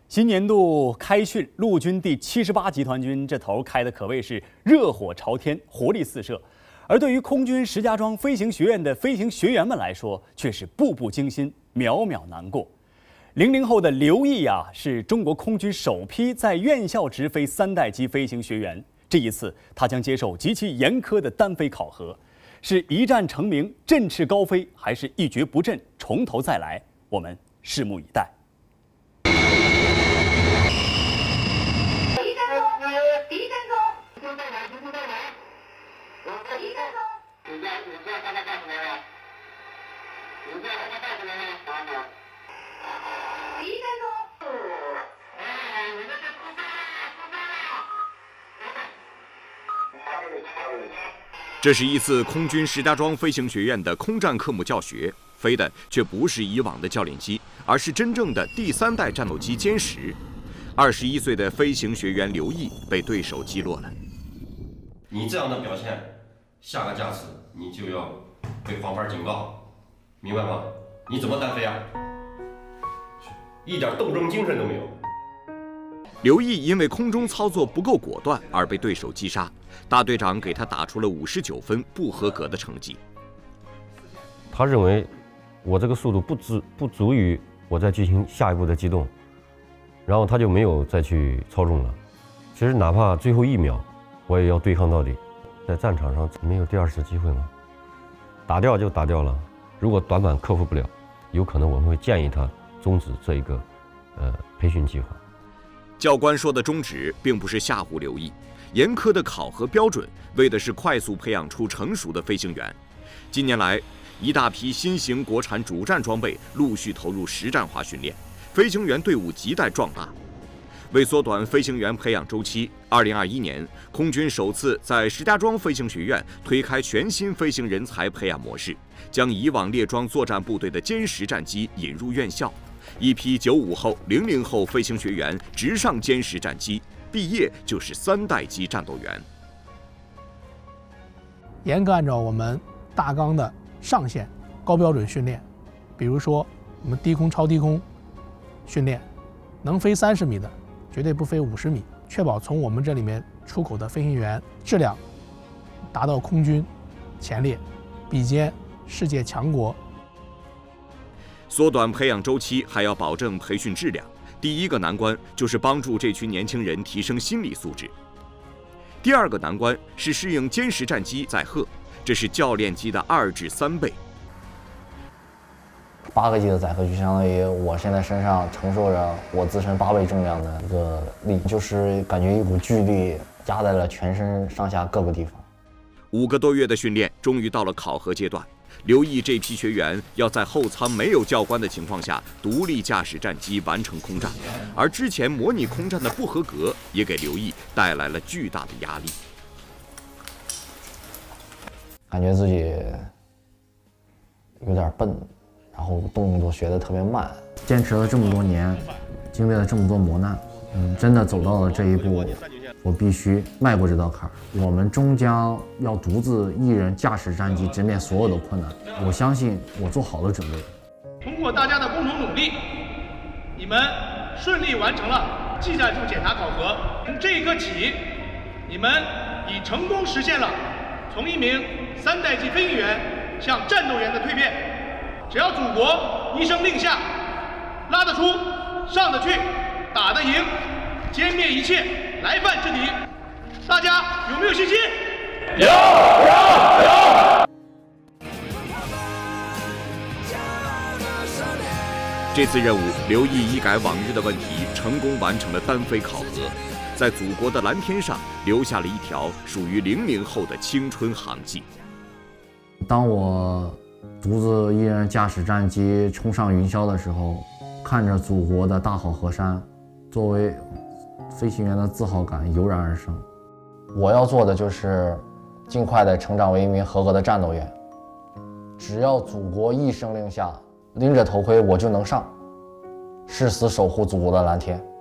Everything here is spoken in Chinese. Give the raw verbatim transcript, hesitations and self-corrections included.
新年度开训，陆军第七十八集团军这头开的可谓是热火朝天，活力四射。而对于空军石家庄飞行学院的飞行学员们来说，却是步步惊心，秒秒难过。零零后的刘毅啊，是中国空军首批在院校直飞三代机飞行学员。这一次，他将接受极其严苛的单飞考核，是一战成名，振翅高飞，还是一蹶不振，从头再来？我们拭目以待。 这是一次空军石家庄飞行学院的空战科目教学，飞的却不是以往的教练机，而是真正的第三代战斗机歼十。二十一岁的飞行学员刘毅被对手击落了。 你这样的表现，下个架次你就要被黄牌警告，明白吗？你怎么单飞啊？一点斗争精神都没有。 刘毅因为空中操作不够果断而被对手击杀，大队长给他打出了五十九分不合格的成绩。 他认为我这个速度不足不足以我再进行下一步的机动，然后他就没有再去操纵了。其实哪怕最后一秒，我也要对抗到底。在战场上没有第二次机会吗？打掉就打掉了。如果短板克服不了，有可能我们会建议他终止这一个呃培训计划。 教官说的终止并不是吓唬刘毅，严苛的考核标准为的是快速培养出成熟的飞行员。近年来，一大批新型国产主战装备陆续投入实战化训练，飞行员队伍亟待壮大。为缩短飞行员培养周期，二零二一年，空军首次在石家庄飞行学院推开全新飞行人才培养模式，将以往列装作战部队的歼十战机引入院校。一批九五后、零零后飞行学员直上歼十战机，毕业就是三代机战斗员。 严格按照我们大纲的上限高标准训练，比如说我们低空、超低空训练，能飞三十米的绝对不飞五十米，确保从我们这里面出口的飞行员质量达到空军前列，比肩世界强国。 缩短培养周期，还要保证培训质量。第一个难关就是帮助这群年轻人提升心理素质。第二个难关是适应歼十战机载荷，这是教练机的二至三倍。 八个 G 的载荷就相当于我现在身上承受着我自身八倍重量的一个力，就是感觉一股巨力压在了全身上下各个地方。 五个多月的训练，终于到了考核阶段。刘毅这批学员要在后舱没有教官的情况下，独立驾驶战机完成空战，而之前模拟空战的不合格，也给刘毅带来了巨大的压力。 感觉自己有点笨，然后动作学得特别慢。坚持了这么多年，经历了这么多磨难，嗯，真的走到了这一步，我必须迈过这道坎儿。我们终将要独自一人驾驶战机，直面所有的困难。我相信我做好了准备。 通过大家的共同努力，你们顺利完成了技战术检查考核。从这一刻起，你们已成功实现了从一名三代机飞行员向战斗员的蜕变。只要祖国一声令下，拉得出，上得去，打得赢，歼灭一切来犯之敌，大家有没有信心？ 有有有！这次任务，刘毅一改往日的问题，成功完成了单飞考核，在祖国的蓝天上留下了一条属于零零后的青春航迹。 当我独自一人驾驶战机冲上云霄的时候，看着祖国的大好河山，作为飞行员的自豪感油然而生。我要做的就是尽快的成长为一名合格的战斗员。只要祖国一声令下，拎着头盔我就能上，誓死守护祖国的蓝天。